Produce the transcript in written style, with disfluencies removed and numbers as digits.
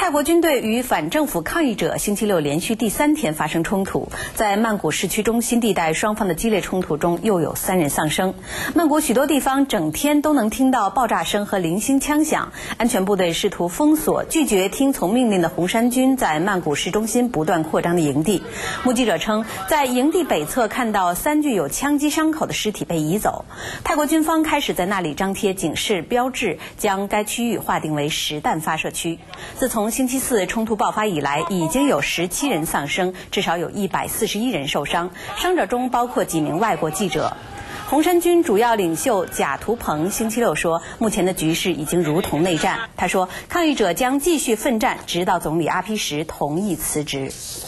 泰国军队与反政府抗议者星期六连续第3天发生冲突，在曼谷市区中心地带，双方的激烈冲突中又有3人丧生。曼谷许多地方整天都能听到爆炸声和零星枪响，安全部队试图封锁拒绝听从命令的红衫军在曼谷市中心不断扩张的营地。目击者称，在营地北侧看到3具有枪击伤口的尸体被移走。泰国军方开始在那里张贴警示标志，将该区域划定为实弹发射区。自从星期4冲突爆发以来，已经有17人丧生，至少有141人受伤，伤者中包括几名外国记者。红衫军主要领袖贾图彭星期六说，目前的局势已经如同内战。他说，抗议者将继续奋战，直到总理阿皮什同意辞职。